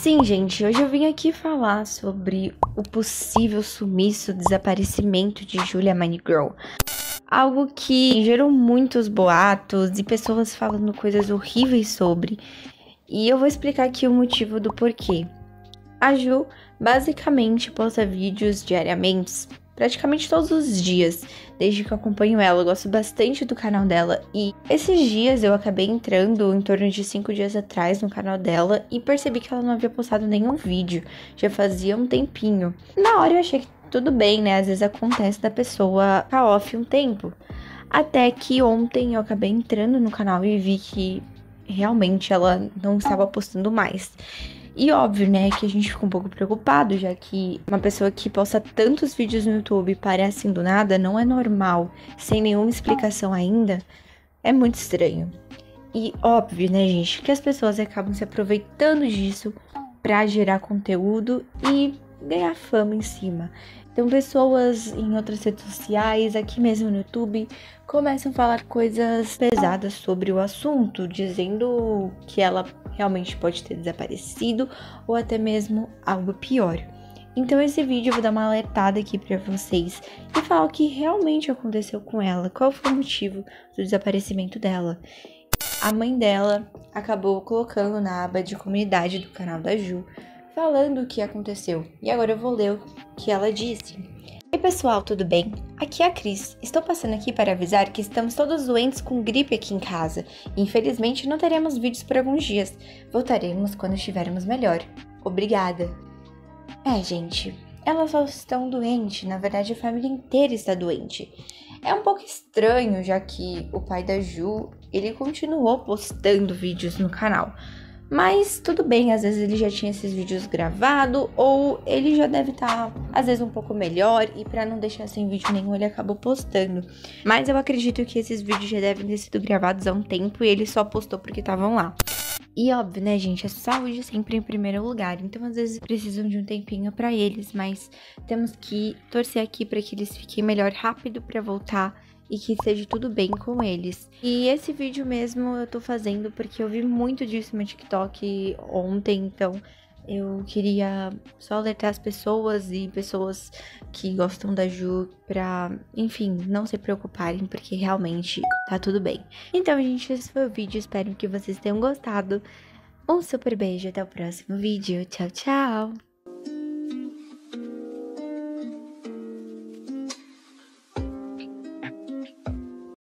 Sim, gente, hoje eu vim aqui falar sobre o possível sumiço, desaparecimento de Julia Mine Girl. Algo que gerou muitos boatos e pessoas falando coisas horríveis sobre. E eu vou explicar aqui o motivo do porquê. A Ju basicamente posta vídeos diariamente, praticamente todos os dias, desde que eu acompanho ela. Eu gosto bastante do canal dela e esses dias eu acabei entrando em torno de 5 dias atrás no canal dela e percebi que ela não havia postado nenhum vídeo, já fazia um tempinho. Na hora eu achei que tudo bem, né? Às vezes acontece da pessoa ficar off um tempo. Até que ontem eu acabei entrando no canal e vi que realmente ela não estava postando mais. E óbvio, né, que a gente fica um pouco preocupado, já que uma pessoa que posta tantos vídeos no YouTube parece assim do nada, não é normal, sem nenhuma explicação ainda, é muito estranho. E óbvio, né, gente, que as pessoas acabam se aproveitando disso pra gerar conteúdo e ganhar fama em cima. Então, pessoas em outras redes sociais, aqui mesmo no YouTube, começam a falar coisas pesadas sobre o assunto, dizendo que ela realmente pode ter desaparecido ou até mesmo algo pior. Então, esse vídeo eu vou dar uma alertada aqui pra vocês e falar o que realmente aconteceu com ela, qual foi o motivo do desaparecimento dela. A mãe dela acabou colocando na aba de comunidade do canal da Ju, falando o que aconteceu. E agora eu vou ler o que ela disse. Oi pessoal, tudo bem? Aqui é a Cris. Estou passando aqui para avisar que estamos todos doentes com gripe aqui em casa. E infelizmente não teremos vídeos por alguns dias. Voltaremos quando estivermos melhor. Obrigada. Gente, elas só estão doentes. Na verdade, a família inteira está doente. É um pouco estranho, já que o pai da Ju, ele continuou postando vídeos no canal. Mas tudo bem, às vezes ele já tinha esses vídeos gravados ou ele já deve estar, às vezes, um pouco melhor e pra não deixar sem vídeo nenhum ele acabou postando. Mas eu acredito que esses vídeos já devem ter sido gravados há um tempo e ele só postou porque estavam lá. E óbvio, né, gente, a saúde sempre em primeiro lugar, então às vezes precisam de um tempinho pra eles, mas temos que torcer aqui pra que eles fiquem melhor rápido pra voltar e que esteja tudo bem com eles. E esse vídeo mesmo eu tô fazendo porque eu vi muito disso no TikTok ontem, então eu queria só alertar as pessoas e pessoas que gostam da Ju pra, enfim, não se preocuparem, porque realmente tá tudo bem. Então, gente, esse foi o vídeo, espero que vocês tenham gostado. Um super beijo, até o próximo vídeo. Tchau, tchau!